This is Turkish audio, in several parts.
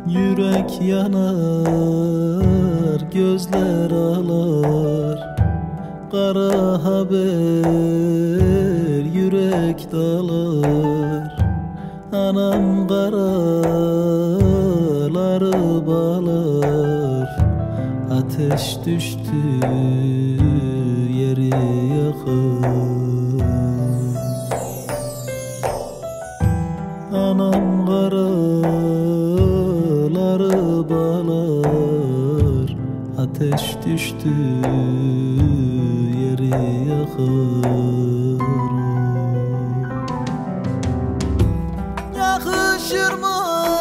Yürek yanar, gözler ağlar. Kara haber, yürek dalar. Anam karaları bağlar. Ateş düştü, yeri yakar. Anam karaları bağlar. Ateş düştü, yeri yakar. Yakışır mı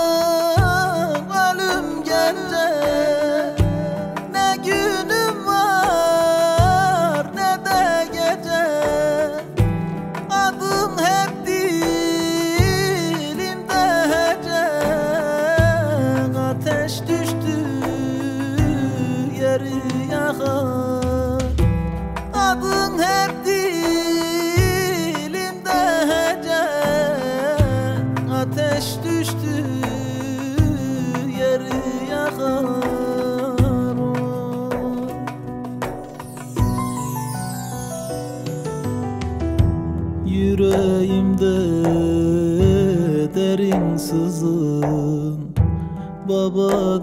ölüm gence? Ne günüm var ne de gece. Adın hep dilimde hece. Ateş düştü, yeri yakar. Adın hep dilimde hece. Ateş düştü, yeri yakar. Yüreğimde derin sızın. Baba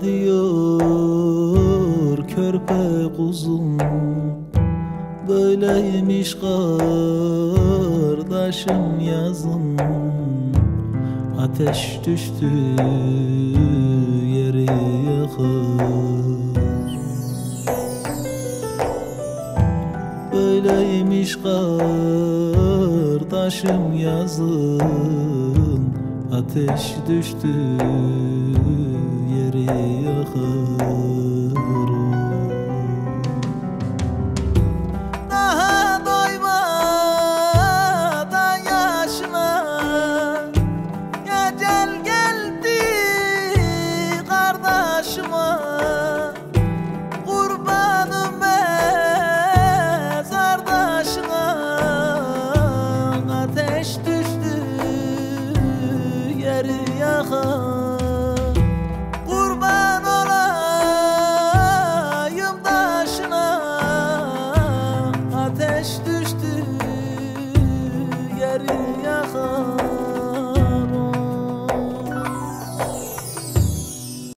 diyor körpe kuzum. Böyleymiş kardeşim yazın. Ateş düştü, yeri yakar. Böyleymiş kardeşim yazın. Ateş düştü, yeri yakar.